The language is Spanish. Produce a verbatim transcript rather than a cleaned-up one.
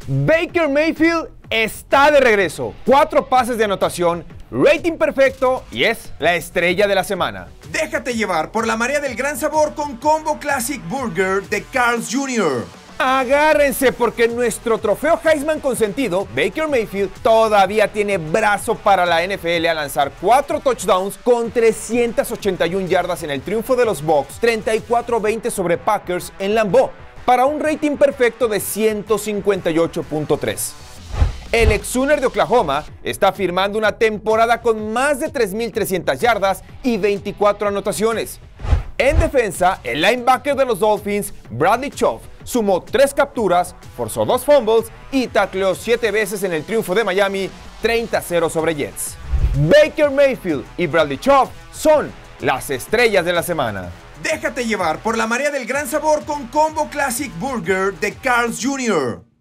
Baker Mayfield está de regreso. Cuatro pases de anotación, rating perfecto y es la estrella de la semana. Déjate llevar por la marea del gran sabor con Combo Classic Burger de Carl's junior Agárrense porque nuestro trofeo Heisman consentido, Baker Mayfield, todavía tiene brazo para la N F L a lanzar cuatro touchdowns con trescientas ochenta y una yardas en el triunfo de los Bucs, treinta y cuatro a veinte sobre Packers en Lambeau, para un rating perfecto de ciento cincuenta y ocho punto tres. El ex Sooner de Oklahoma está firmando una temporada con más de tres mil trescientas yardas y veinticuatro anotaciones. En defensa, el linebacker de los Dolphins, Bradley Chubb, sumó tres capturas, forzó dos fumbles y tacleó siete veces en el triunfo de Miami, treinta a cero sobre Jets. Baker Mayfield y Bradley Chubb son las estrellas de la semana. Déjate llevar por la marea del gran sabor con Combo Classic Burger de Carl's junior